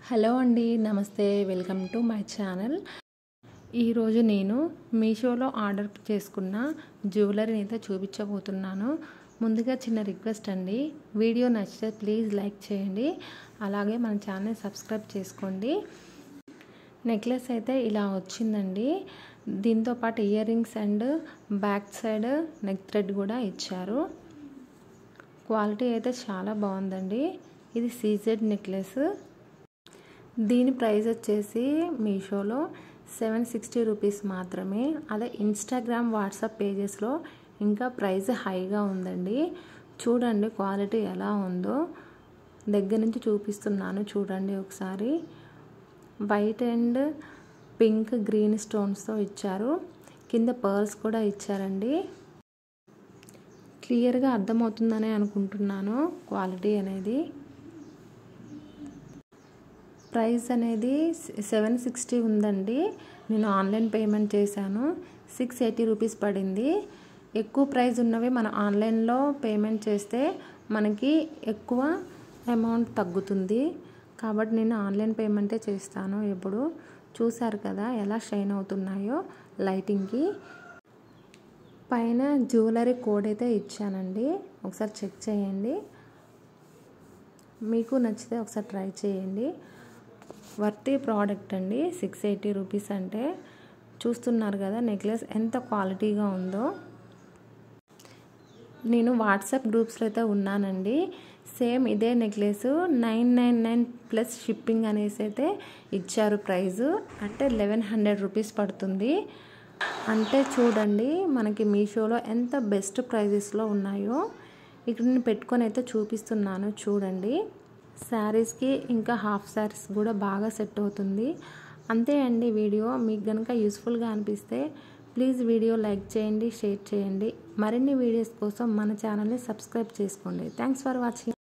Hello అండి, నమస్తే. Welcome to my channel. ఈరోజు నేను మీషోలో ఆర్డర్ చేసుకున్న జ్యువెలరీని అయితే చూపించబోతున్నాను. ముందుగా చిన్న రిక్వెస్ట్ అండి, వీడియో నచ్చితే ప్లీజ్ లైక్ చేయండి, అలాగే మన ఛానల్ సబ్స్క్రైబ్ చేసుకోండి. నెక్లెస్ అయితే ఇలా వచ్చిందండి. దీంతో పాటు ear rings and back side neck thread కూడా ఇచ్చారు. క్వాలిటీ అయితే చాలా బాగుందండి. ఇది సీజెడ్ నెక్లెస్. దీని ప్రైస్ వచ్చేసి మీషోలో 760 రూపీస్ మాత్రమే. అదే ఇన్స్టాగ్రామ్ వాట్సాప్ పేజెస్లో ఇంకా ప్రైస్ హైగా ఉందండి. చూడండి క్వాలిటీ ఎలా ఉందో, దగ్గర నుంచి చూపిస్తున్నాను చూడండి ఒకసారి. వైట్ అండ్ పింక్ గ్రీన్ స్టోన్స్తో ఇచ్చారు. కింద పర్ల్స్ కూడా ఇచ్చారండి. క్లియర్గా అర్థమవుతుందని అనుకుంటున్నాను క్వాలిటీ అనేది. ప్రైస్ అనేది 760 ఉందండి. నేను ఆన్లైన్ పేమెంట్ చేశాను. 680 రూపీస్ పడింది. ఎక్కువ ప్రైస్ ఉన్నవి మనం ఆన్లైన్లో పేమెంట్ చేస్తే మనకి ఎక్కువ అమౌంట్ తగ్గుతుంది. కాబట్టి నేను ఆన్లైన్ పేమెంటే చేస్తాను ఎప్పుడు. చూసారు కదా ఎలా షైన్ అవుతున్నాయో లైటింగ్కి. పైన జ్యువెలరీ కోడ్ అయితే ఇచ్చానండి, ఒకసారి చెక్ చేయండి. మీకు నచ్చితే ఒకసారి ట్రై చేయండి. వర్తీ ప్రోడక్ట్ అండి. 680 రూపీస్ అంటే చూస్తున్నారు కదా నెక్లెస్ ఎంత క్వాలిటీగా ఉందో. నేను వాట్సాప్ గ్రూప్స్లో అయితే ఉన్నానండి. సేమ్ ఇదే నెక్లెస్ 999 ప్లస్ షిప్పింగ్ అనేసి అయితే ఇచ్చారు. ప్రైజు అంటే 1100 రూపీస్ పడుతుంది. అంటే చూడండి మనకి మీషోలో ఎంత బెస్ట్ ప్రైజెస్లో ఉన్నాయో. ఇక్కడ నేను పెట్టుకొని అయితే చూపిస్తున్నాను చూడండి. శారీస్కి ఇంకా హాఫ్ శారీస్ కూడా బాగా సెట్ అవుతుంది. అంతే అండి వీడియో. మీకు కనుక యూస్ఫుల్గా అనిపిస్తే ప్లీజ్ వీడియో లైక్ చేయండి, షేర్ చేయండి. మరిన్ని వీడియోస్ కోసం మన ఛానల్ని సబ్స్క్రైబ్ చేసుకోండి. Thanks for watching.